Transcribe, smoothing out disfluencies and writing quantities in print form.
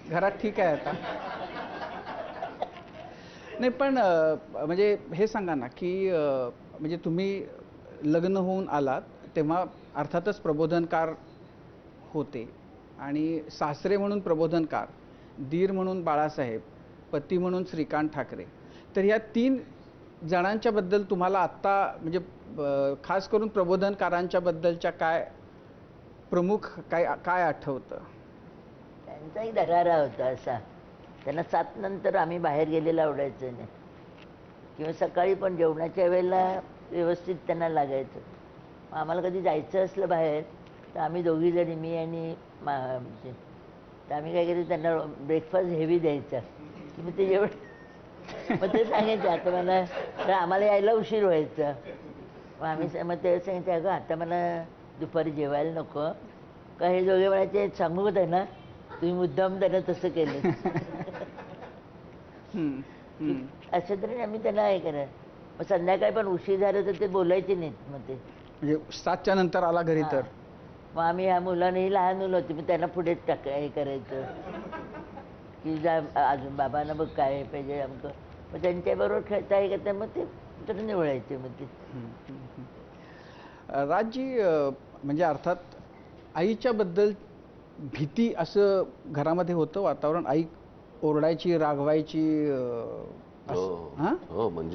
घरात ठीक आहे आता. नाही पण म्हणजे हे सांगा ना की म्हणजे तुम्ही लग्न होऊन आलात तेव्हा अर्थातच प्रबोधनकार होते आणि सासरे म्हणून प्रबोधनकार, दीर म्हणून बाळासाहेब, पती म्हणून श्रीकांत ठाकरे. तर ह्या 3 जणांच्या बद्दल तुम्हाला आत्ता म्हणजे खास करून प्रबोधनकारांच्या बद्दलच्या काय प्रमुख काय काय आठवतं? त्यांचाही दरारा होता असा. त्यांना 7 नंतर आम्ही बाहेर गेलेलं आवडायचं नाही किंवा सकाळी पण जेवणाच्या वेळेला व्यवस्थित त्यांना लागायचं. मग आम्हाला कधी जायचं असलं बाहेर तर आम्ही दोघीजणी, मी आणि म्हणजे तर आम्ही काय केलं, त्यांना ब्रेकफास्ट हेवी द्यायचा की मग ते मग ते सांगायचे आता मला, तर आम्हाला यायला उशीर व्हायचा. मग आम्ही मग ते सांगायचे अगं आता मला दुपारी जेवायला नको का. हे दोघे म्हणायचे सांगू का त्यांना, तुम्ही मुद्दाम त्यांना तसं केलं. असं तरी आम्ही त्यांना हे करा. मग संध्याकाळी पण उशीर झालं तर ते बोलायचे नाहीत. मग ते म्हणजे 7च्या नंतर आला घरी तर मग आम्ही ह्या मुलांनाही लहान मुलं होती मग त्यांना पुढे हे करायचं की जा अजून बाबांना बघ काय पाहिजे आमचं. मग त्यांच्याबरोबर खेळता हे करता मग ते तर निवडायचे. मग ते राजजी म्हणजे अर्थात आईच्या बद्दल भीती असं घरामध्ये होतं वातावरण? आई ओरडायची, रागवायची? हो, म्हणजे